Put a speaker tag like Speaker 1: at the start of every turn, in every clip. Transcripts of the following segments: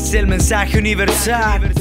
Speaker 1: Es el mensaje universal.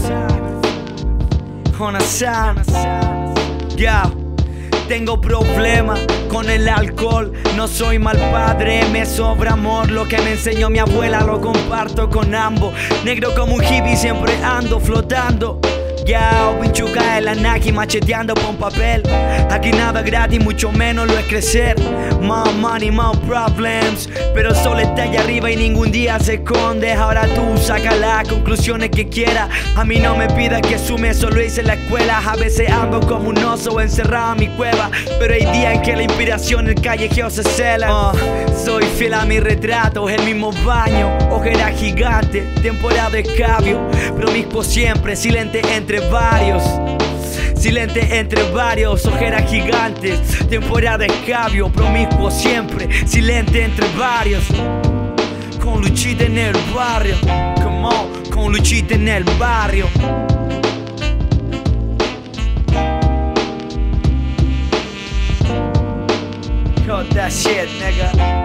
Speaker 1: Honasan. Ya. Tengo problemas con el alcohol, no soy mal padre, me sobra amor. Lo que me enseñó mi abuela lo comparto con ambos. Negro como un hippie siempre ando flotando. Ya, pinchuca de la Nike macheteando con papel. Aquí nada gratis, mucho menos lo es crecer. More money, more problems. Pero el sol está allá arriba y ningún día se esconde. Ahora tú saca las conclusiones que quieras. A mí no me pidas que sume, eso lo hice en la escuela. A veces ando como un oso encerrado en mi cueva, pero hay días en que la inspiración en el callejeo se cela. Soy fiel a mi retrato, el mismo baño, ojera gigante, temporada de escabio. Promiscuo siempre, silente entre varios. Silente entre varios, ojeras gigantes, temporada de escabio. Promiscuo siempre, silente entre varios. Con Luchita en el barrio, come on, con Luchita en el barrio. Cut that shit, nigga.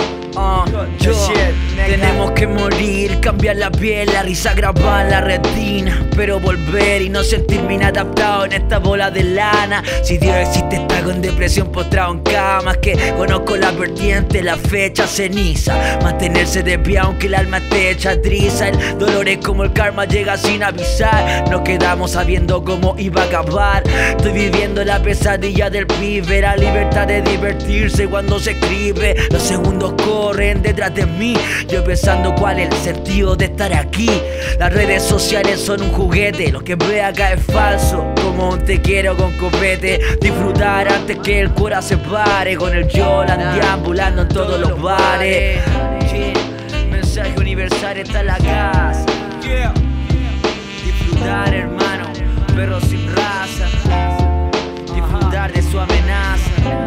Speaker 1: Tenemos que morir, cambiar la piel, la risa grabar la retina, pero volver y no sentirme inadaptado en esta bola de lana. Si Dios existe, está con depresión postrado en camas. Que conozco la vertiente, la fecha ceniza. Mantenerse de pie aunque el alma esté hecha triza. El dolor es como el karma, llega sin avisar. Nos quedamos sabiendo cómo iba a acabar. Estoy viviendo la pesadilla del pibe, la libertad de divertirse cuando se escribe. Los segundos corren detrás de mí, yo pensando cuál es el sentido de estar aquí. Las redes sociales son un juguete, lo que ve acá es falso, como un te quiero con copete. Disfrutar antes que el cura se pare, con el Yolan deambulando en todos los bares. Mensaje universal está en la casa. Disfrutar, hermano, perro sin raza. Disfrutar de su amenaza.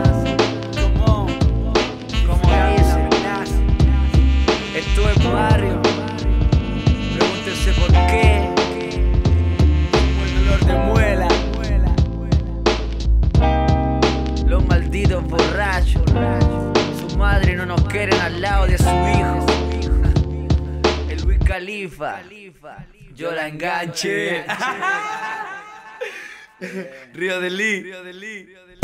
Speaker 1: Esto es barrio, pregúntense por qué. Como el dolor de muela. Los malditos borrachos. Su madre no nos quieren al lado de su hijo. El Luis Khalifa, yo la enganché. Río de Lee.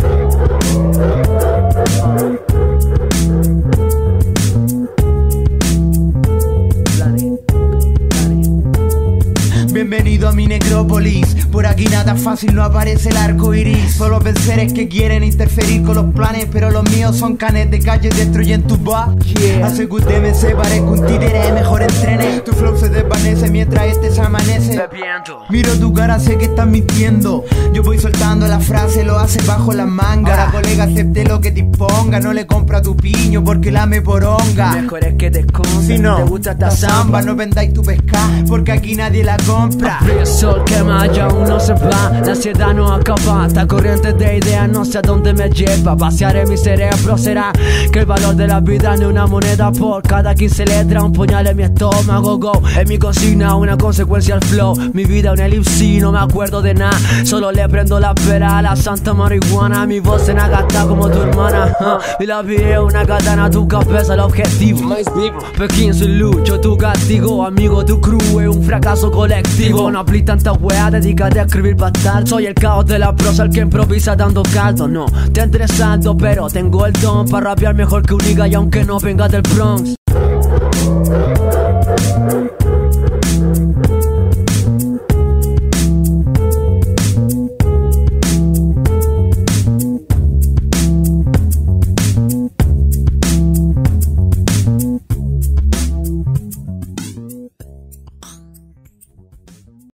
Speaker 2: Bienvenido a mi necrópolis, por aquí nada fácil, no aparece el arco iris. Solo seres que quieren interferir con los planes, pero los míos son canes de calle, destruyen tu bar. Hace que usted me se parezca un títere, mejor entrene. Tu flow se desvanece mientras este se amanece. Miro tu cara, sé que estás mintiendo. Yo voy soltando la frase, lo haces bajo las mangas. Ahora colega, acepte lo que te imponga. No le compra tu piño porque lame poronga.
Speaker 1: Mejor es que te escondas,
Speaker 2: si no
Speaker 1: te gusta esta samba.
Speaker 2: No vendáis tu pesca, porque aquí nadie la compra.
Speaker 1: El sol quema y aún no se va, la ansiedad no acaba. Esta corriente de ideas no sé a dónde me lleva. Vaciar en mi cerebro será que el valor de la vida no es una moneda por cada 15 letras. Un puñal en mi estómago, go. En mi cocina una consecuencia al flow. Mi vida una elipsis, no me acuerdo de nada. Solo le prendo la pera a la santa marihuana. Mi voz se agata como tu hermana, y la vida es una katana, tu cabeza el objetivo. Pekín soy lucho, tu castigo. Amigo, tu crew es un fracaso colectivo. No apliques tanta wea, dedícate a escribir bastar. Soy el caos de la prosa, el que improvisa dando caldo. No, te interesando, pero tengo el don para rapear mejor que un nigga y aunque no venga del Bronx.